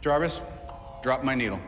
Jarvis, drop my needle.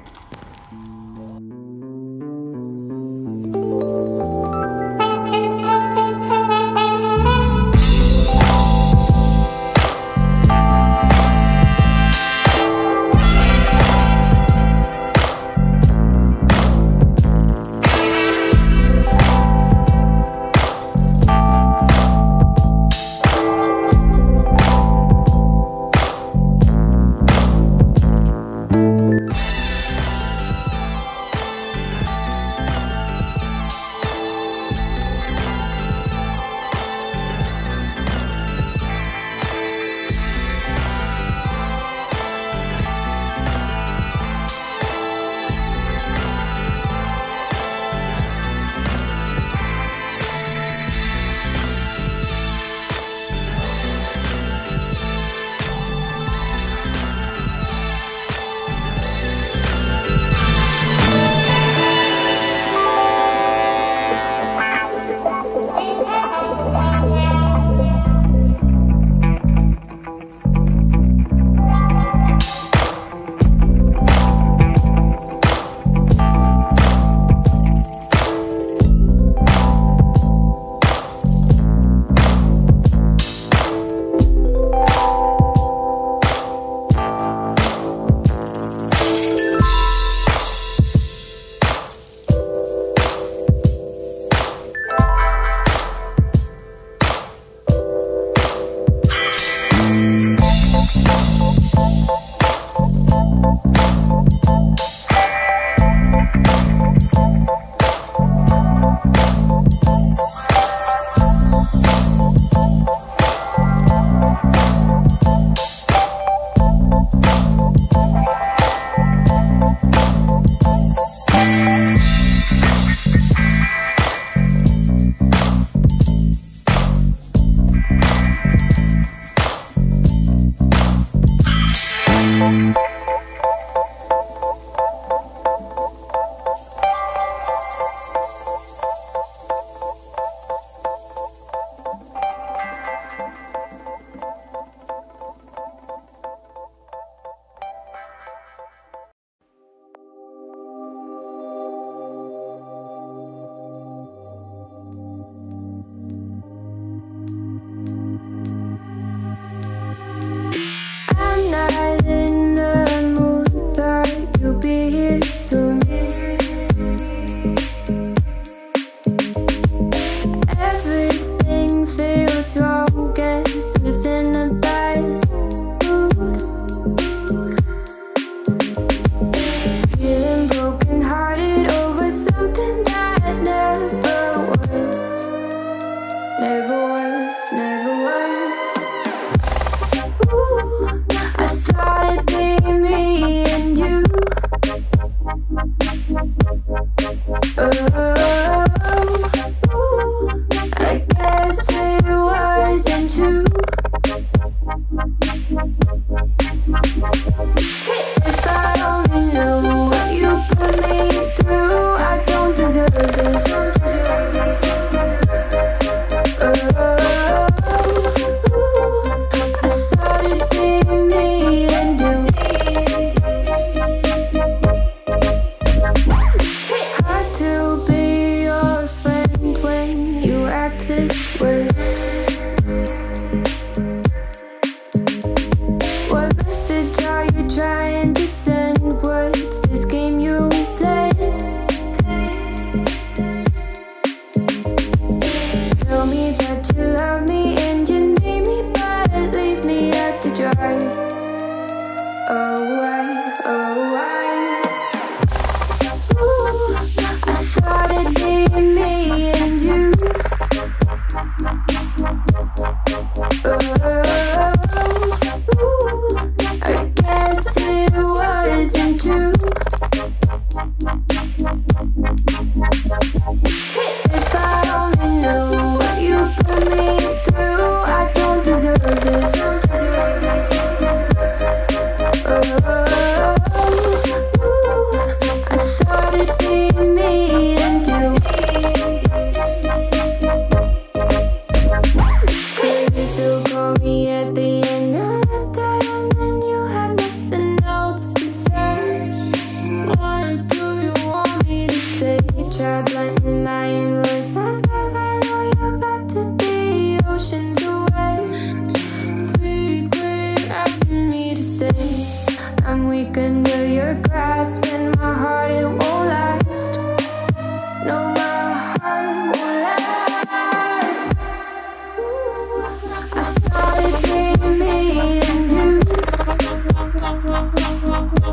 Still go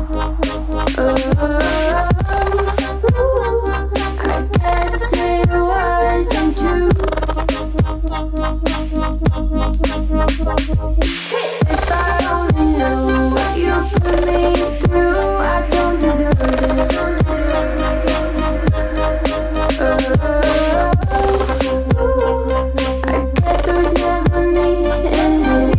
I guess it wasn't true. If I only knew what you put me through, I don't deserve this. I guess there was never me in it.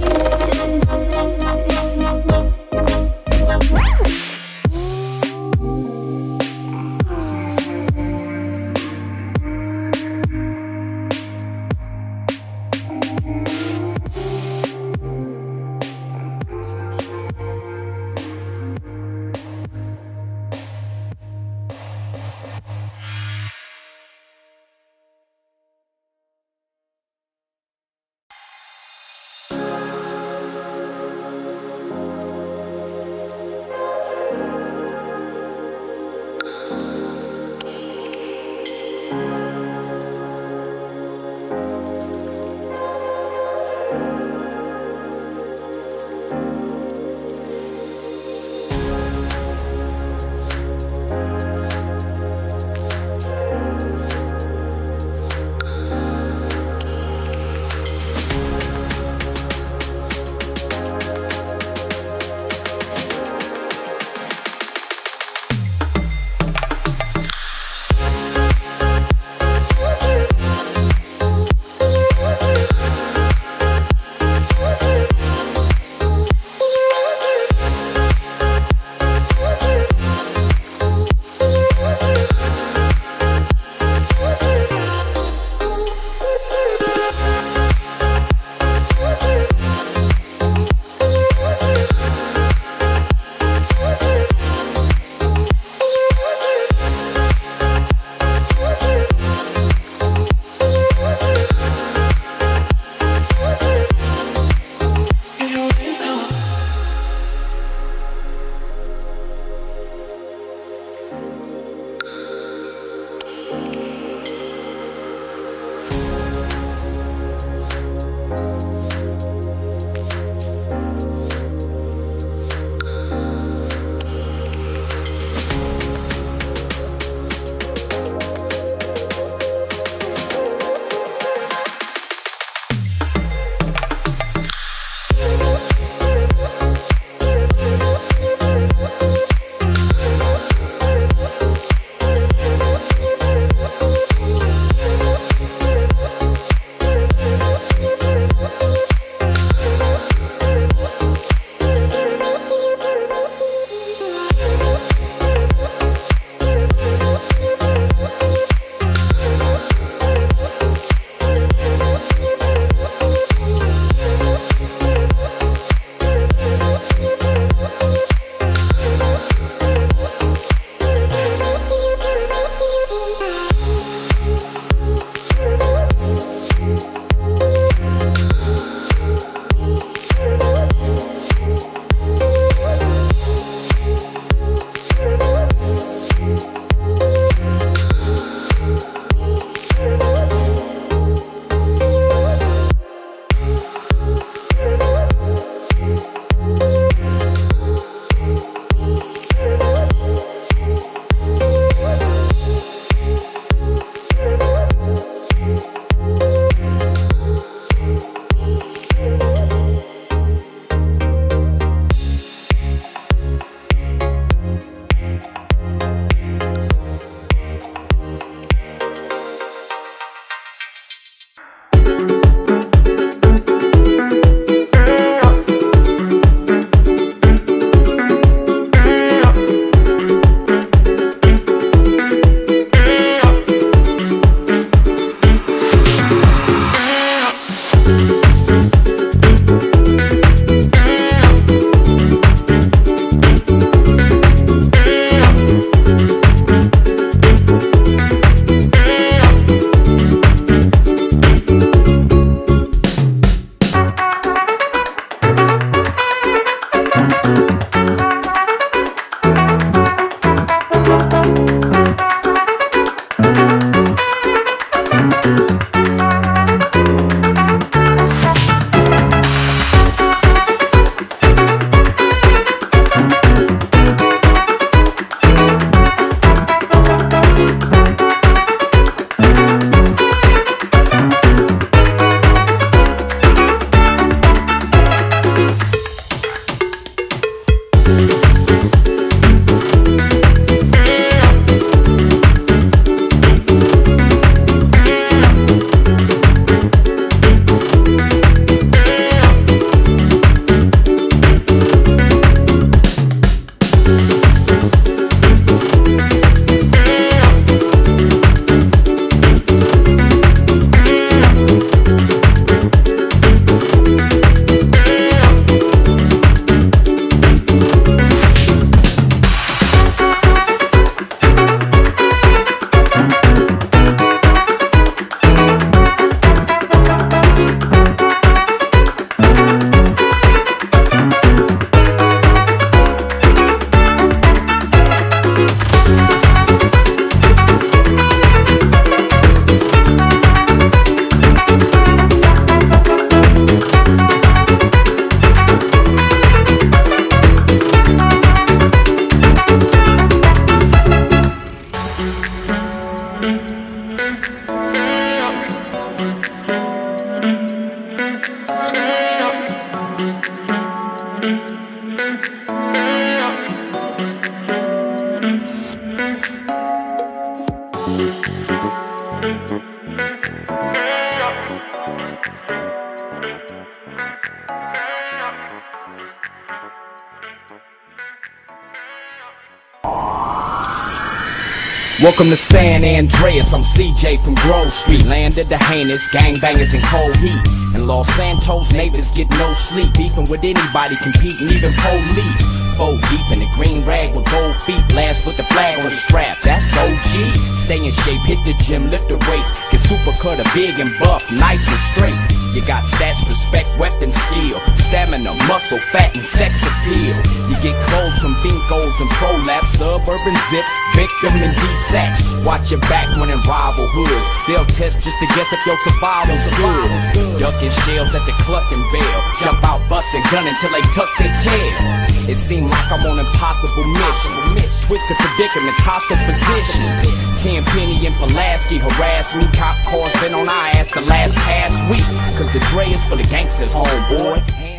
Welcome to San Andreas, I'm CJ from Grove Street. Land of the heinous, gangbangers in cold heat. In Los Santos, neighbors get no sleep. Beefing with anybody, competing, even police. Four deep in the green rag with gold feet. Blast with the flag on the strap, that's OG. Stay in shape, hit the gym, lift the weights. Get super cutter, big and buff, nice and straight. You got stats, respect, weapon, skill. Stamina, muscle, fat, and sex appeal. You get clothes from Binkos and Prolapse. Suburban Zip, Victim and D-Satch. Watch your back when in rival hoods. They'll test just to guess if your survival's good. Ducking shells at the Cluckin' Bell. Jump out, bustin' gun until they tuck their tail. It seemed like I'm on impossible missions. Twisted predicaments, hostile positions. Tenpenny and Pulaski harass me. Cop cars been on our ass the last past week. Cause the Dre is for the gangsters, homeboy.